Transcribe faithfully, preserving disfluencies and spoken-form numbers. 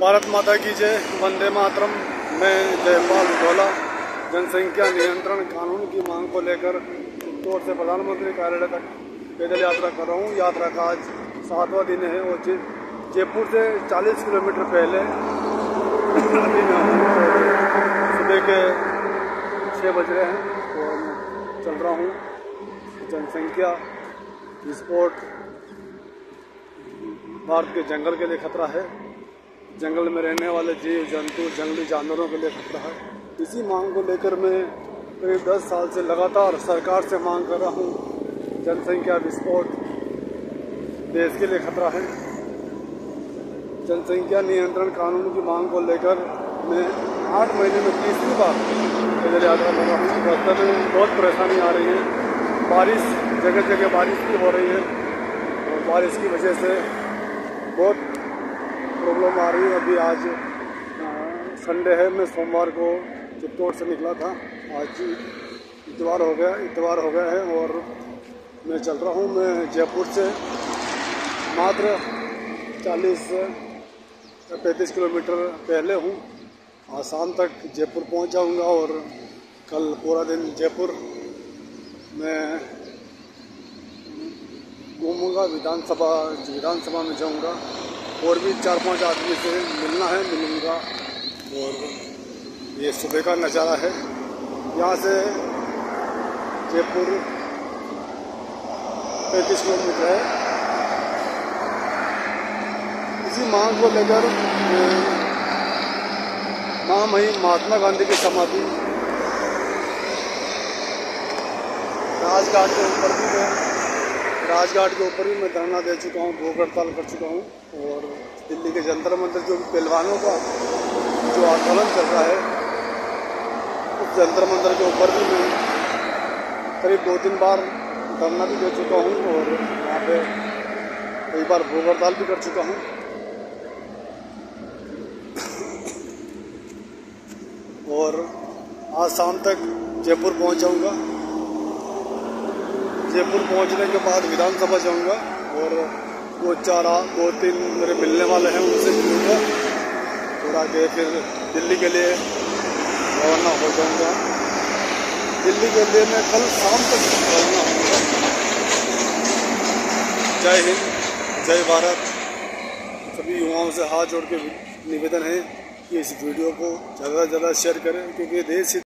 भारत माता की जय। वंदे मातरम। मैं जयपाल उधौला जनसंख्या नियंत्रण कानून की मांग को लेकर चित्तौड़ से प्रधानमंत्री कार्यालय तक पैदल यात्रा कर रहा हूँ। यात्रा का आज सातवां दिन है और जयपुर से चालीस किलोमीटर पहले अभी मैं सुबह के छः बज रहे हैं और चल रहा हूँ। जनसंख्या विस्फोट भारत के जंगल के लिए खतरा है। जंगल में रहने वाले जीव जंतु जंगली जानवरों के लिए खतरा है। इसी मांग को लेकर मैं करीब दस साल से लगातार सरकार से मांग कर रहा हूँ। जनसंख्या विस्फोट देश के लिए खतरा है। जनसंख्या नियंत्रण कानून की मांग को लेकर मैं आठ महीने में तीसरी बार पैदल यात्रा कर रहा हूँ। रास्ते में बहुत परेशानी आ रही है। बारिश जगह जगह बारिश भी हो रही है और बारिश की वजह से बहुत प्रॉब्लम आ रही है। अभी आज संडे है, मैं सोमवार को चित्तौड़ से निकला था। आज इतवार हो गया इतवार हो गया है और मैं चल रहा हूँ। मैं जयपुर से मात्र चालीस पैंतीस किलोमीटर पहले हूँ। आज शाम तक जयपुर पहुँच जाऊँगा और कल पूरा दिन जयपुर में घूमूँगा। विधानसभा विधानसभा में जाऊँगा और भी चार पांच आदमी से मिलना है, मिलूँगा। और ये सुबह का नज़ारा है। यहाँ से जयपुर पैंतीस किलोमीटर है। इसी मांग को लेकर महामहिम महात्मा गांधी की समाधि राजघाट के ऊपर भी मैं राजघाट के ऊपर ही मैं धरना दे चुका हूँ, भूख हड़ताल कर चुका हूँ। और दिल्ली के जंतर मंतर जो पहलवानों का जो आंदोलन चल रहा है, उस जंतर मंतर के ऊपर भी मैं करीब दो तीन बार धरना भी दे चुका हूँ और वहाँ पे कई बार भूख हड़ताल भी कर चुका हूँ। और आज शाम तक जयपुर पहुँच जाऊँगा। जयपुर पहुंचने के बाद विधानसभा जाऊंगा और दो चार दो तीन मेरे मिलने वाले हैं, उनसे मिलूँगा। और आगे फिर दिल्ली के लिए रवाना हो जाऊंगा। दिल्ली के लिए मैं कल शाम तक रवाना होऊंगा। जय हिंद, जय भारत। सभी युवाओं से हाथ जोड़ के निवेदन है कि इस वीडियो को ज़्यादा से ज़्यादा शेयर करें, क्योंकि देश